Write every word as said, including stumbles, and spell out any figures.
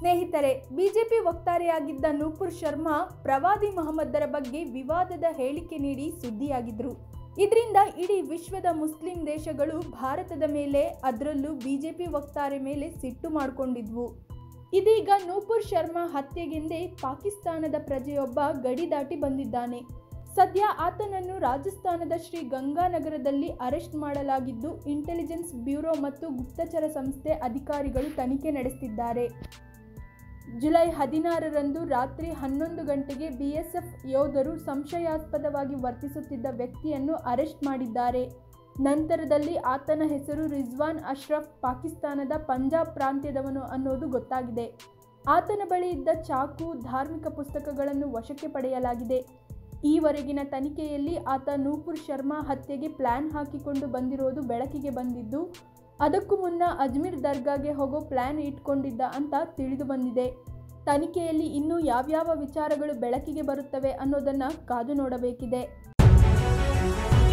ಸ್ನೇಹಿತರೆ, ಬಿಜೆಪಿ ವಕ್ತಾರೆಯಾಗಿದ್ದ ನೂಪುರ್ ಶರ್ಮಾ ಪ್ರವಾದಿ ಮೊಹಮ್ಮದರ ಬಗ್ಗೆ ವಿವಾದದ ಹೇಳಿಕೆ ನೀಡಿ ಸುದ್ದಿಯಾಗಿದ್ರು. ಇದರಿಂದ ಇಡೀ ವಿಶ್ವದ ಮುಸ್ಲಿಂ ದೇಶಗಳು ಭಾರತದ ಮೇಲೆ, ಅದರಲ್ಲೂ ಬಿಜೆಪಿ ವಕ್ತಾರೆ ಮೇಲೆ ಸಿಟ್ಟು ಮಾಡಿಕೊಂಡಿದ್ವು. ಇದೀಗ ನೂಪುರ್ ಶರ್ಮಾ ಹತ್ಯೆಗೆಂದೇ ಪಾಕಿಸ್ತಾನದ ಪ್ರಜೆಯೊಬ್ಬ ಗಡಿ ದಾಟಿ ಬಂದಿದ್ದಾನೆ. ಸದ್ಯ ಆತನನ್ನು ರಾಜಸ್ಥಾನದ ಶ್ರೀ ಗಂಗಾನಗರದಲ್ಲಿ ಅರೆಸ್ಟ್ ಮಾಡಲಾಗಿದ್ದು, ಇಂಟೆಲಿಜೆನ್ಸ್ ಬ್ಯೂರೋ ಮತ್ತು ಗುಪ್ತಚರ ಸಂಸ್ಥೆ ಅಧಿಕಾರಿಗಳು ತನಿಖೆ ನಡೆಸುತ್ತಿದ್ದಾರೆ. ಜುಲೈ ಹದಿನಾರರಂದು ರಾತ್ರಿ ಹನ್ನೊಂದು ಗಂಟೆಗೆ ಬಿಎಸ್ಎಫ್ ಯೋಧರು ಸಂಶಯಾಸ್ಪದವಾಗಿ ವರ್ತಿಸುತ್ತಿದ್ದ ವ್ಯಕ್ತಿಯನ್ನು ಅರೆಸ್ಟ್ ಮಾಡಿದ್ದಾರೆ. ನಂತರದಲ್ಲಿ ಆತನ ಹೆಸರು ರಿಜ್ವಾನ್ ಅಶ್ರಫ್, ಪಾಕಿಸ್ತಾನದ ಪಂಜಾಬ್ ಪ್ರಾಂತ್ಯದವನು ಅನ್ನೋದು ಗೊತ್ತಾಗಿದೆ. ಆತನ ಬಳಿ ಇದ್ದ ಚಾಕು, ಧಾರ್ಮಿಕ ಪುಸ್ತಕಗಳನ್ನು ವಶಕ್ಕೆ ಪಡೆಯಲಾಗಿದೆ. ಈವರೆಗಿನ ತನಿಖೆಯಲ್ಲಿ ಆತ ನೂಪುರ್ ಶರ್ಮಾ ಹತ್ಯೆಗೆ ಪ್ಲಾನ್ ಹಾಕಿಕೊಂಡು ಬಂದಿರೋದು ಬೆಳಕಿಗೆ ಬಂದಿದ್ದು, ಅದಕ್ಕೂ ಮುನ್ನ ಅಜ್ಮೀರ್ ದರ್ಗಾಗೆ ಹೋಗೋ ಪ್ಲಾನ್ ಇಟ್ಕೊಂಡಿದ್ದ ಅಂತ ತಿಳಿದು ಬಂದಿದೆ. ತನಿಖೆಯಲ್ಲಿ ಇನ್ನೂ ಯಾವ್ಯಾವ ವಿಚಾರಗಳು ಬೆಳಕಿಗೆ ಬರುತ್ತವೆ ಅನ್ನೋದನ್ನು ಕಾದು ನೋಡಬೇಕಿದೆ.